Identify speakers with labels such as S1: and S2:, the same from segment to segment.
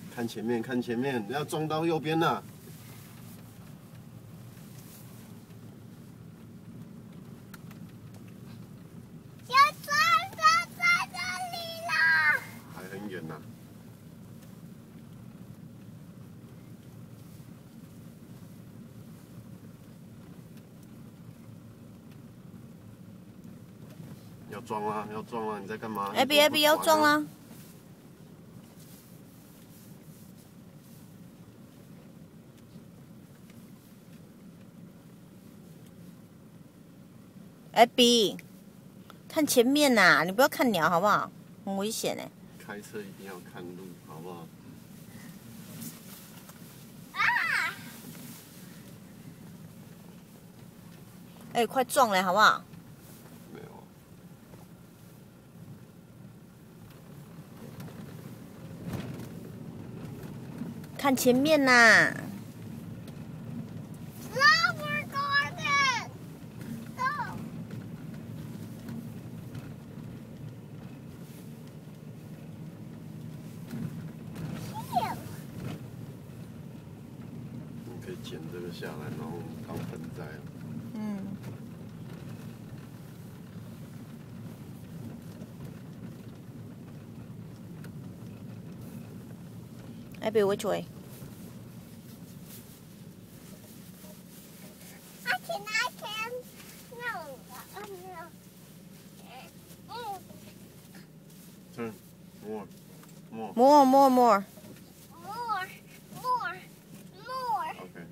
S1: 看前面，看前面，不要撞到右边了。
S2: 就撞到在这里了。
S1: 还很远呐、要撞啦，要撞啦！你在干嘛
S2: ？Abby 要撞啦！Abby，看前面呐、你不要看鸟好不好？很危险哎。
S1: 开车一定要看路，好不好？
S2: 哎、快撞了好不好？
S1: 没有。
S2: 看前面呐、
S1: 你可以剪这个下来，然后当盆栽。
S2: 嗯。Abby, which way? I can. No.
S1: Turn. More.
S2: More.
S1: Okay.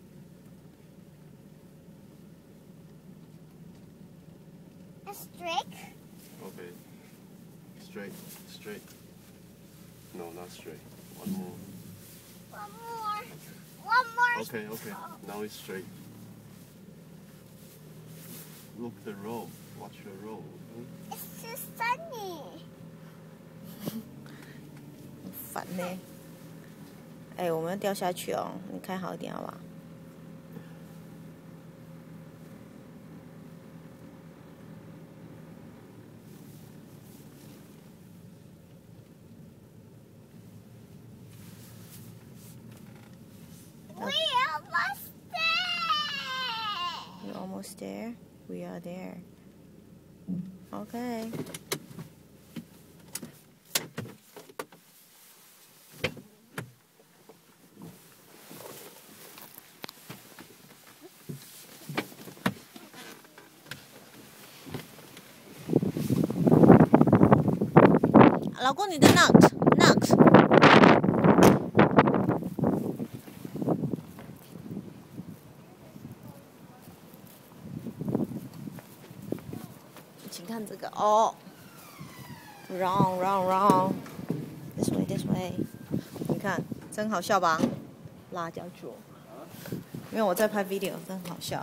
S2: Straight.
S1: Okay. Straight. No, not straight. One more. Okay. Now it's straight. Look the road. Watch the road.
S2: It's too sunny. 很烦呢、哎、我们要掉下去哦，你开好一点好不好？We're almost there. We are there. Okay. "老公，你的 nut。请看这个哦 ，wrong。This way。你看，真好笑吧？辣椒猪。因为我在拍 video， 真好笑。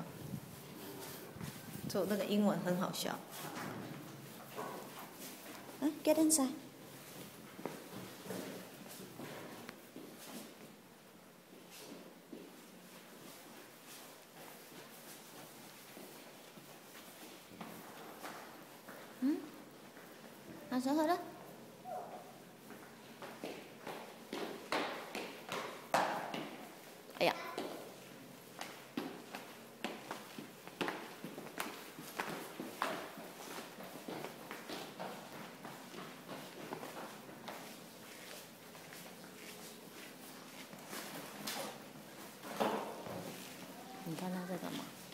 S2: 就那个英文很好笑。Get inside。拿手好了。哎呀！你看他在干嘛？